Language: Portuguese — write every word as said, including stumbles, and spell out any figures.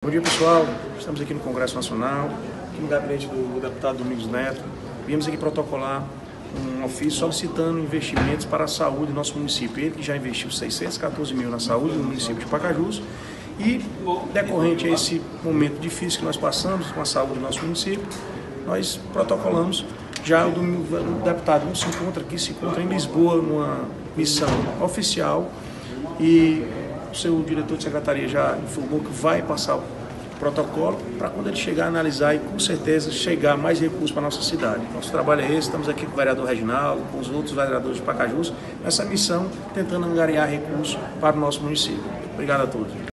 Bom dia, pessoal. Estamos aqui no Congresso Nacional, aqui no gabinete do deputado Domingos Neto. Viemos aqui protocolar um ofício solicitando investimentos para a saúde do nosso município. Ele que já investiu seiscentos e quatorze mil na saúde no município de Pacajus e, decorrente a esse momento difícil que nós passamos com a saúde do nosso município, nós protocolamos. Já o, o deputado não se encontra aqui, se encontra em Lisboa, numa missão oficial, e o seu diretor de secretaria já informou que vai passar o protocolo para quando ele chegar a analisar e com certeza chegar mais recursos para a nossa cidade. Nosso trabalho é esse, estamos aqui com o vereador Reginaldo, com os outros vereadores de Pacajus, nessa missão tentando angariar recursos para o nosso município. Obrigado a todos.